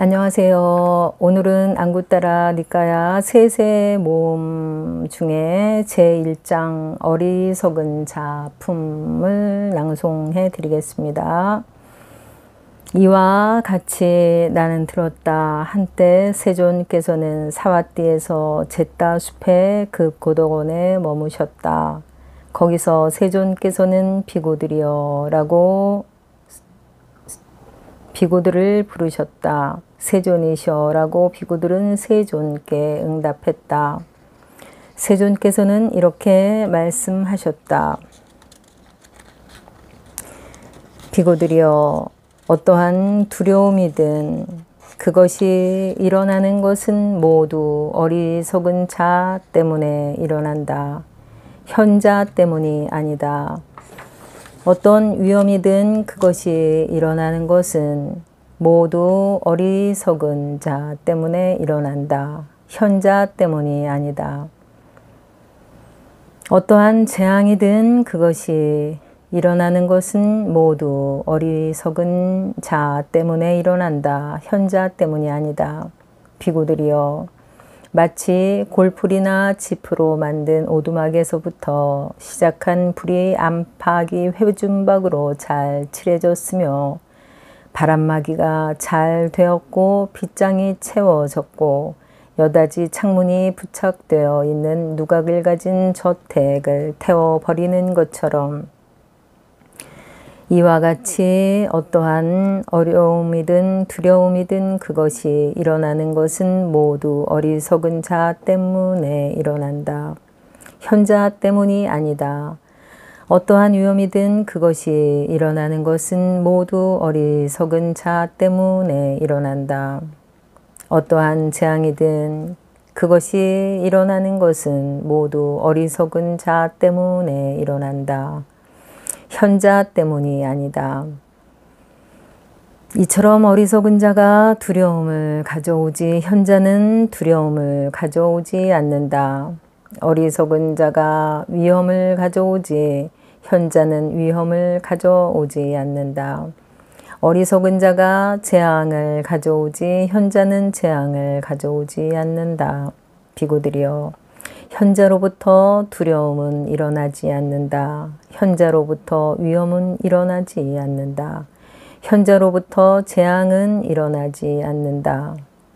안녕하세요. 오늘은 안구따라 니까야 세세 모음 중에 제1장 어리석은 자품을 낭송해 드리겠습니다. 이와 같이 나는 들었다. 한때 세존께서는 사왓디에서 제따 숲의 급고덕원에 머무셨다. 거기서 세존께서는 비구들이여 라고 비구들을 부르셨다. 세존이시여 라고 비구들은 세존께 응답했다. 세존께서는 이렇게 말씀하셨다. 비구들이여, 어떠한 두려움이든 그것이 일어나는 것은 모두 어리석은 자 때문에 일어난다. 현자 때문이 아니다. 어떤 위험이든 그것이 일어나는 것은 모두 어리석은 자 때문에 일어난다. 현자 때문이 아니다. 어떠한 재앙이든 그것이 일어나는 것은 모두 어리석은 자 때문에 일어난다. 현자 때문이 아니다. 비구들이여, 마치 골풀이나 지프로 만든 오두막에서부터 시작한 불이 안팎이 회중박으로 잘 칠해졌으며 바람막이가 잘 되었고 빗장이 채워졌고 여닫이 창문이 부착되어 있는 누각을 가진 저택을 태워버리는 것처럼 이와 같이 어떠한 어려움이든 두려움이든 그것이 일어나는 것은 모두 어리석은 자 때문에 일어난다. 현자 때문이 아니다. 어떠한 위험이든 그것이 일어나는 것은 모두 어리석은 자 때문에 일어난다. 어떠한 재앙이든 그것이 일어나는 것은 모두 어리석은 자 때문에 일어난다. 현자 때문이 아니다. 이처럼 어리석은 자가 두려움을 가져오지 현자는 두려움을 가져오지 않는다. 어리석은 자가 위험을 가져오지 현자는 위험을 가져오지 않는다. 어리석은 자가 재앙을 가져오지 현자는 재앙을 가져오지 않는다. 비구들이여, 현자로부터 두려움은 일어나지 않는다. 현자로부터 위험은 일어나지 않는다. 현자로부터 재앙은 일어나지 않는다.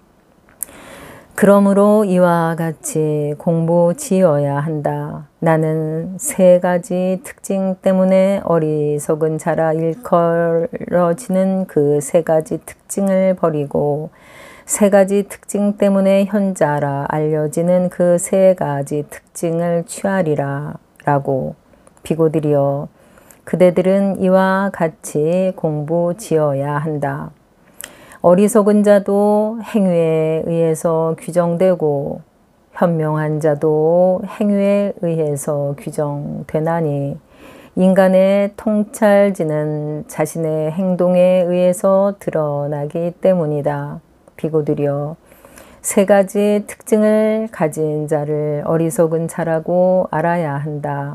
그러므로 이와 같이 공부지어야 한다. 나는 세 가지 특징 때문에 어리석은 자라 일컬어지는 그 세 가지 특징을 버리고 세 가지 특징 때문에 현자라 알려지는 그 세 가지 특징을 취하리라 라고. 비구들이여, 그대들은 이와 같이 공부지어야 한다. 어리석은 자도 행위에 의해서 규정되고 현명한 자도 행위에 의해서 규정되나니 인간의 통찰지는 자신의 행동에 의해서 드러나기 때문이다. 비구들이여, 세 가지 특징을 가진 자를 어리석은 자라고 알아야 한다.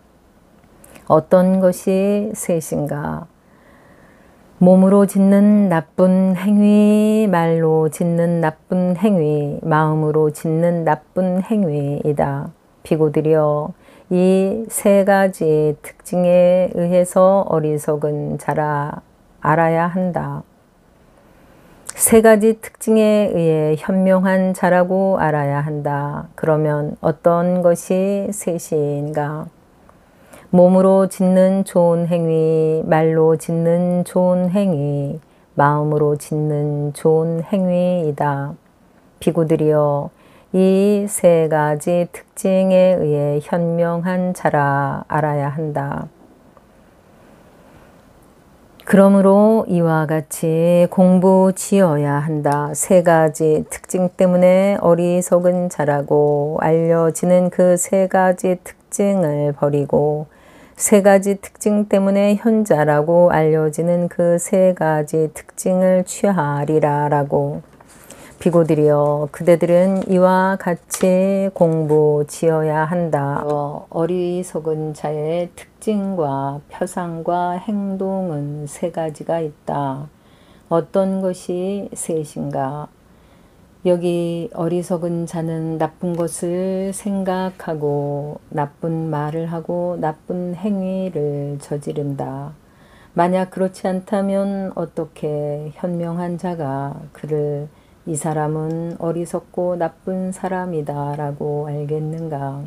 어떤 것이 셋인가? 몸으로 짓는 나쁜 행위, 말로 짓는 나쁜 행위, 마음으로 짓는 나쁜 행위이다. 비구들이여, 이 세 가지 특징에 의해서 어리석은 자라 알아야 한다. 세 가지 특징에 의해 현명한 자라고 알아야 한다. 그러면 어떤 것이 셋인가? 몸으로 짓는 좋은 행위, 말로 짓는 좋은 행위, 마음으로 짓는 좋은 행위이다. 비구들이여, 이 세 가지 특징에 의해 현명한 자라 알아야 한다. 그러므로 이와 같이 공부지어야 한다. 세 가지 특징 때문에 어리석은 자라고 알려지는 그 세 가지 특징을 버리고 세 가지 특징 때문에 현자라고 알려지는 그 세 가지 특징을 취하리라 라고. 비구들이여, 그대들은 이와 같이 공부지어야 한다. 어리석은 자의 특징과 표상과 행동은 세 가지가 있다. 어떤 것이 셋인가? 여기 어리석은 자는 나쁜 것을 생각하고 나쁜 말을 하고 나쁜 행위를 저지른다. 만약 그렇지 않다면 어떻게 현명한 자가 그를 이 사람은 어리석고 나쁜 사람이다 라고 알겠는가?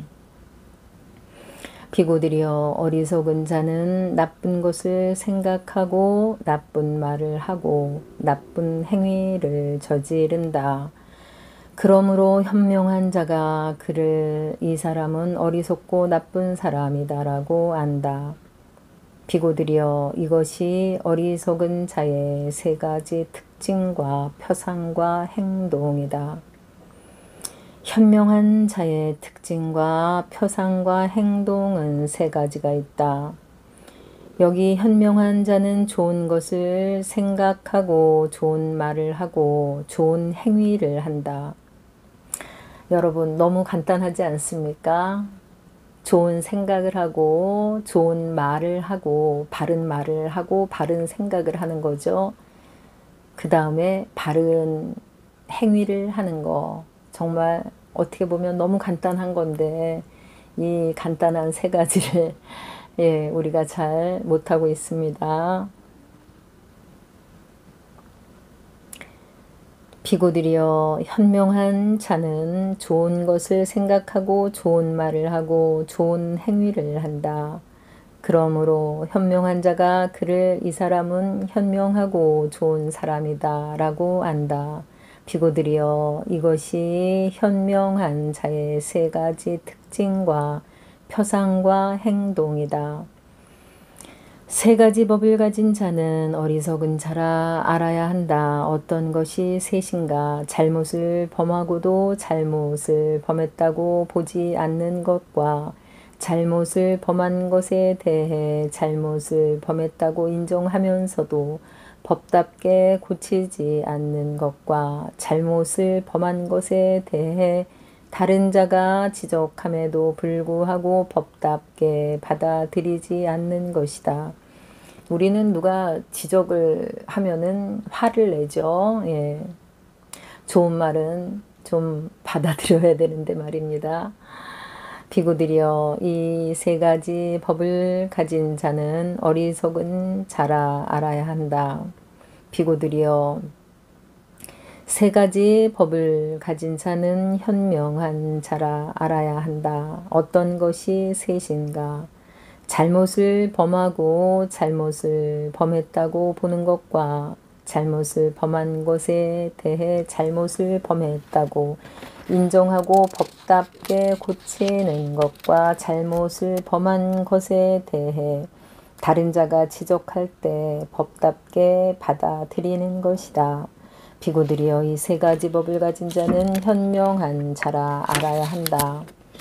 비고들이여 어리석은 자는 나쁜 것을 생각하고 나쁜 말을 하고 나쁜 행위를 저지른다. 그러므로 현명한 자가 그를 이 사람은 어리석고 나쁜 사람이다 라고 안다. 비고들이여 이것이 어리석은 자의 세 가지 특징과 표상과 행동이다. 현명한 자의 특징과 표상과 행동은 세 가지가 있다. 여기 현명한 자는 좋은 것을 생각하고 좋은 말을 하고 좋은 행위를 한다. 여러분 너무 간단하지 않습니까? 좋은 생각을 하고 좋은 말을 하고 바른 생각을 하는 거죠. 그 다음에 바른 행위를 하는 거. 정말 어떻게 보면 너무 간단한 건데 이 간단한 세 가지를 예, 우리가 잘 못하고 있습니다. 비고들이여 현명한 자는 좋은 것을 생각하고 좋은 말을 하고 좋은 행위를 한다. 그러므로 현명한 자가 그를 이 사람은 현명하고 좋은 사람이다 라고 안다. 비고들이여 이것이 현명한 자의 세 가지 특징과 표상과 행동이다. 세 가지 법을 가진 자는 어리석은 자라 알아야 한다. 어떤 것이 셋인가? 잘못을 범하고도 잘못을 범했다고 보지 않는 것과 잘못을 범한 것에 대해 잘못을 범했다고 인정하면서도 법답게 고치지 않는 것과 잘못을 범한 것에 대해 다른 자가 지적함에도 불구하고 법답게 받아들이지 않는 것이다. 우리는 누가 지적을 하면은 화를 내죠. 예. 좋은 말은 좀 받아들여야 되는데 말입니다. 비고들이여 이 세 가지 법을 가진 자는 어리석은 자라 알아야 한다. 비고들이여 세 가지 법을 가진 자는 현명한 자라 알아야 한다. 어떤 것이 셋인가? 잘못을 범하고 잘못을 범했다고 보는 것과 잘못을 범한 것에 대해 잘못을 범했다고 인정하고 법답게 고치는 것과 잘못을 범한 것에 대해 다른 자가 지적할 때 법답게 받아들이는 것이다. 비고들이여 이 세 가지 법을 가진 자는 현명한 자라 알아야 한다.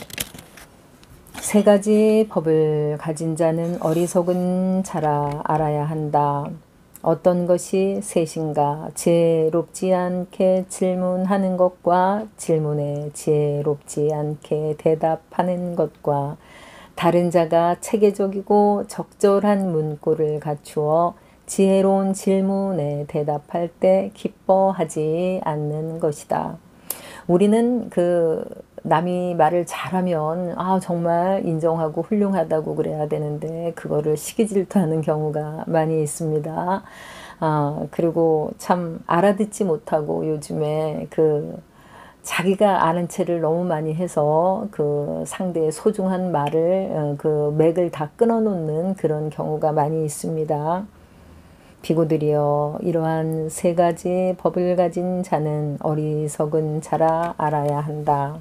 세 가지 법을 가진 자는 어리석은 자라 알아야 한다. 어떤 것이 셋인가? 지혜롭지 않게 질문하는 것과 질문에 지혜롭지 않게 대답하는 것과 다른 자가 체계적이고 적절한 문구를 갖추어 지혜로운 질문에 대답할 때 기뻐하지 않는 것이다. 우리는 남이 말을 잘하면 정말 인정하고 훌륭하다고 그래야 되는데 그거를 시기질투하는 경우가 많이 있습니다. 그리고 참 알아듣지 못하고 요즘에 자기가 아는 체를 너무 많이 해서 상대의 소중한 말을 맥을 다 끊어놓는 그런 경우가 많이 있습니다. 비고들이여 이러한 세 가지 법을 가진 자는 어리석은 자라 알아야 한다.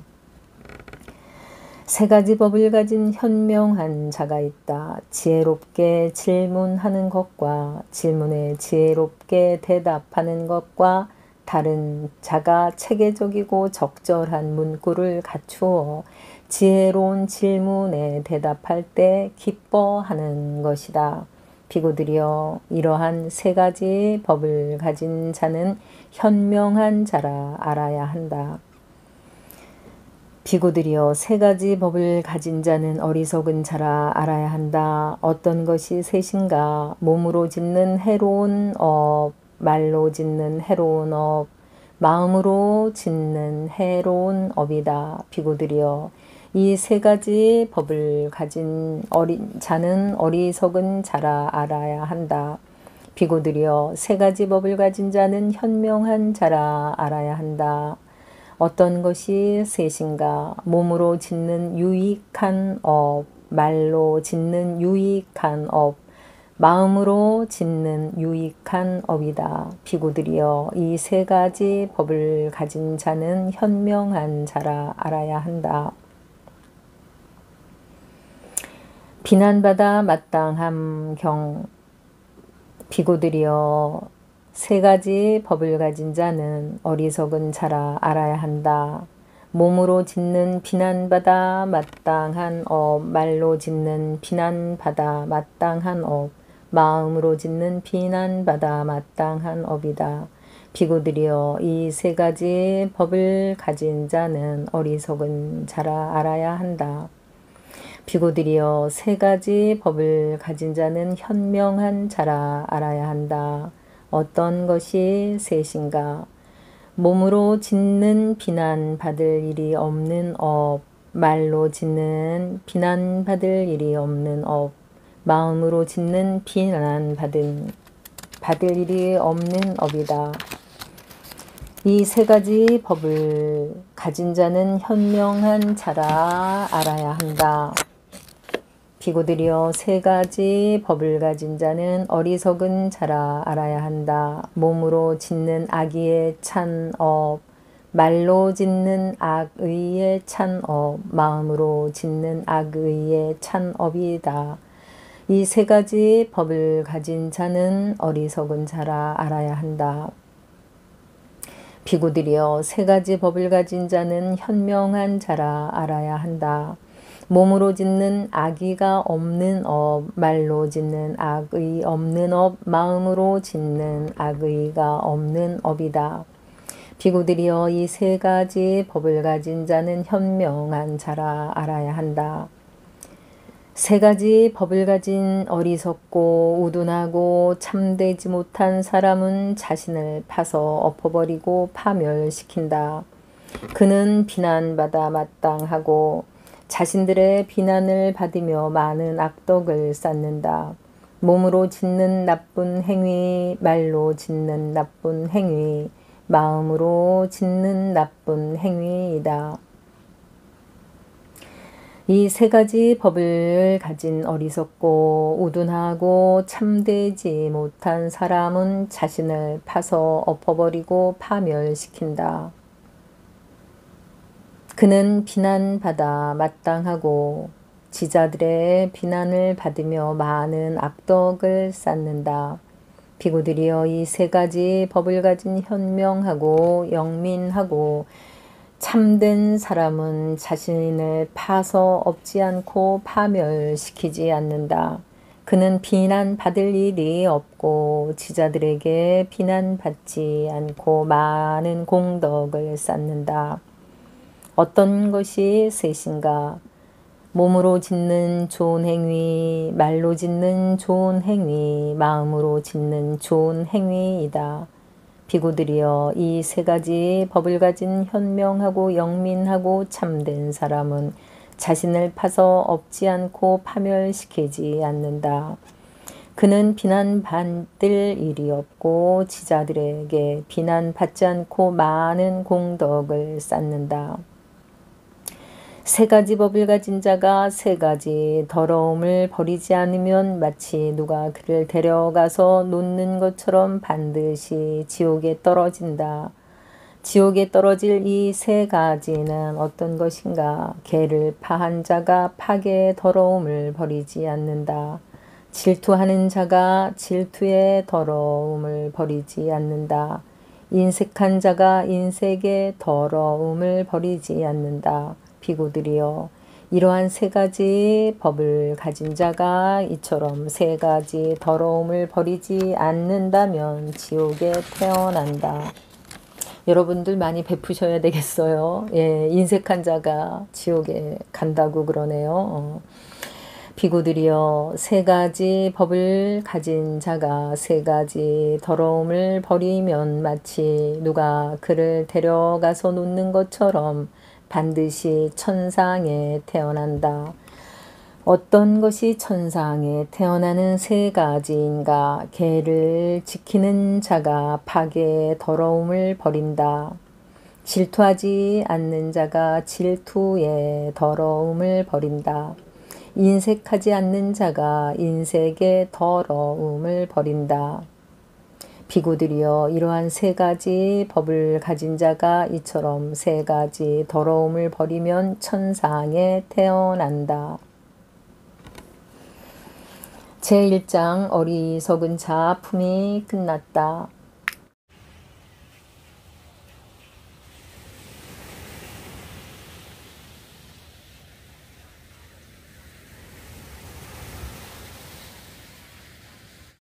세 가지 법을 가진 현명한 자가 있다. 지혜롭게 질문하는 것과 질문에 지혜롭게 대답하는 것과 다른 자가 체계적이고 적절한 문구를 갖추어 지혜로운 질문에 대답할 때 기뻐하는 것이다. 비고들이여 이러한 세 가지 법을 가진 자는 현명한 자라 알아야 한다. 비고들이여 세 가지 법을 가진 자는 어리석은 자라 알아야 한다. 어떤 것이 셋인가? 몸으로 짓는 해로운 업, 말로 짓는 해로운 업, 마음으로 짓는 해로운 업이다. 비고들이여 이 세 가지 법을 가진 자는 어리석은 자라 알아야 한다. 비고들이여 세 가지 법을 가진 자는 현명한 자라 알아야 한다. 어떤 것이 셋인가? 몸으로 짓는 유익한 업, 말로 짓는 유익한 업, 마음으로 짓는 유익한 업이다. 비고들이여 이 세 가지 법을 가진 자는 현명한 자라 알아야 한다. 비난받아 마땅함 경. 비고들이여 세 가지 법을 가진 자는 어리석은 자라 알아야 한다. 몸으로 짓는 비난받아 마땅한 업, 말로 짓는 비난받아 마땅한 업, 마음으로 짓는 비난받아 마땅한 업이다. 비고들이여 이 세 가지 법을 가진 자는 어리석은 자라 알아야 한다. 비고들이여 세 가지 법을 가진 자는 현명한 자라 알아야 한다. 어떤 것이 셋인가? 몸으로 짓는 비난받을 일이 없는 업, 말로 짓는 비난받을 일이 없는 업, 마음으로 짓는 비난받을 일이 없는 업이다. 이 세 가지 법을 가진 자는 현명한 자라 알아야 한다. 비고들이여 세 가지 법을 가진 자는 어리석은 자라 알아야 한다. 몸으로 짓는 악의에 찬 업, 말로 짓는 악의에 찬 업, 마음으로 짓는 악의에 찬 업이다. 이 세 가지 법을 가진 자는 어리석은 자라 알아야 한다. 비고들이여 세 가지 법을 가진 자는 현명한 자라 알아야 한다. 몸으로 짓는 악의가 없는 업, 말로 짓는 악의 없는 업, 마음으로 짓는 악의가 없는 업이다. 비고들이여 이 세 가지 법을 가진 자는 현명한 자라 알아야 한다. 세 가지 법을 가진 어리석고 우둔하고 참되지 못한 사람은 자신을 파서 엎어버리고 파멸시킨다. 그는 비난받아 마땅하고 자신들의 비난을 받으며 많은 악덕을 쌓는다. 몸으로 짓는 나쁜 행위, 말로 짓는 나쁜 행위, 마음으로 짓는 나쁜 행위이다. 이 세 가지 법을 가진 어리석고 우둔하고 참되지 못한 사람은 자신을 파서 엎어버리고 파멸시킨다. 그는 비난받아 마땅하고 지자들의 비난을 받으며 많은 악덕을 쌓는다. 비고들이여 이 세 가지 법을 가진 현명하고 영민하고 참된 사람은 자신을 파서 엎지 않고 파멸시키지 않는다. 그는 비난받을 일이 없고 지자들에게 비난받지 않고 많은 공덕을 쌓는다. 어떤 것이 셋인가? 몸으로 짓는 좋은 행위, 말로 짓는 좋은 행위, 마음으로 짓는 좋은 행위이다. 비고들이여 이 세 가지 법을 가진 현명하고 영민하고 참된 사람은 자신을 파서 엎지 않고 파멸시키지 않는다. 그는 비난받을 일이 없고 지자들에게 비난받지 않고 많은 공덕을 쌓는다. 세 가지 법을 가진 자가 세 가지 더러움을 버리지 않으면 마치 누가 그를 데려가서 놓는 것처럼 반드시 지옥에 떨어진다. 지옥에 떨어질 이 세 가지는 어떤 것인가? 개를 파한 자가 파게의 더러움을 버리지 않는다. 질투하는 자가 질투의 더러움을 버리지 않는다. 인색한 자가 인색의 더러움을 버리지 않는다. 비고들이여 이러한 세 가지 법을 가진 자가 이처럼 세 가지 더러움을 버리지 않는다면 지옥에 태어난다. 여러분들 많이 베푸셔야 되겠어요. 예, 인색한 자가 지옥에 간다고 그러네요. 비구들이여 세 가지 법을 가진 자가 세 가지 더러움을 버리면 마치 누가 그를 데려가서 놓는 것처럼 반드시 천상에 태어난다. 어떤 것이 천상에 태어나는 세 가지인가? 계를 지키는 자가 파괴의 더러움을 버린다. 질투하지 않는 자가 질투의 더러움을 버린다. 인색하지 않는 자가 인색의 더러움을 버린다. 비구들이여 이러한 세 가지 법을 가진 자가 이처럼 세 가지 더러움을 버리면 천상에 태어난다. 제1장 어리석은 자 품이 끝났다.